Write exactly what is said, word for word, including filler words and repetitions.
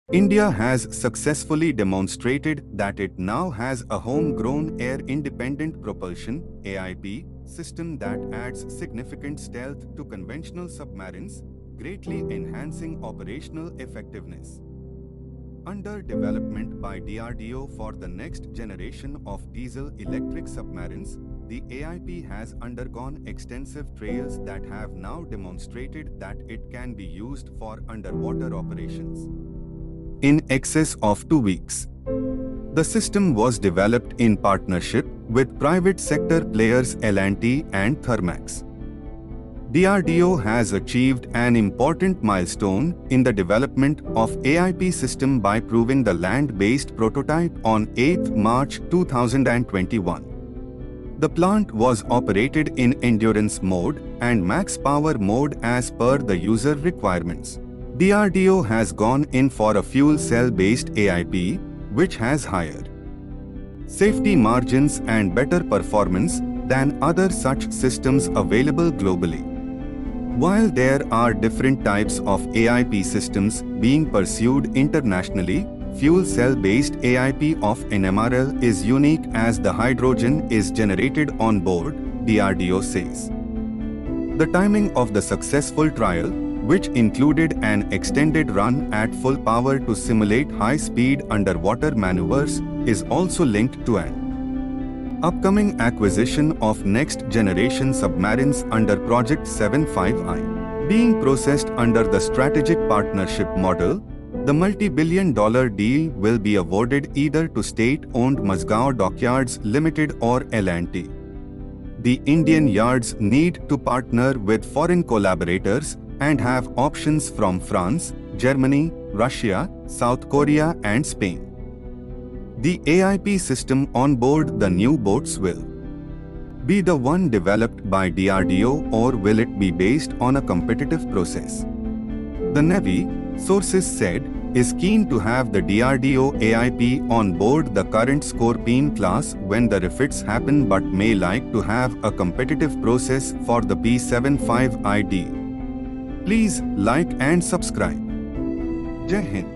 India has successfully demonstrated that it now has a homegrown air-independent propulsion (A I P) system that adds significant stealth to conventional submarines, greatly enhancing operational effectiveness. Under development by D R D O for the next generation of diesel-electric submarines, the A I P has undergone extensive trials that have now demonstrated that it can be used for underwater operations in excess of two weeks. The system was developed in partnership with private sector players L and T and Thermax. D R D O has achieved an important milestone in the development of A I P system by proving the land-based prototype on eighth March two thousand twenty-one. The plant was operated in endurance mode and max power mode as per the user requirements. D R D O has gone in for a fuel cell-based A I P, which has higher safety margins and better performance than other such systems available globally. While there are different types of A I P systems being pursued internationally, fuel cell-based A I P of N M R L is unique as the hydrogen is generated on board, D R D O says. The timing of the successful trial, which included an extended run at full power to simulate high-speed underwater maneuvers, is also linked to an upcoming acquisition of next-generation submarines under Project seventy-five I. Being processed under the strategic partnership model, the multi-billion dollar deal will be awarded either to state-owned Mazagon Dockyards Limited or L and T. The Indian yards need to partner with foreign collaborators and have options from France, Germany, Russia, South Korea and Spain. The A I P system on board the new boats will be the one developed by D R D O, or will it be based on a competitive process? The Navy, sources said, is keen to have the D R D O A I P on board the current Scorpene class when the refits happen, but may like to have a competitive process for the P seventy-five I deal. Please like and subscribe. Jai Hind.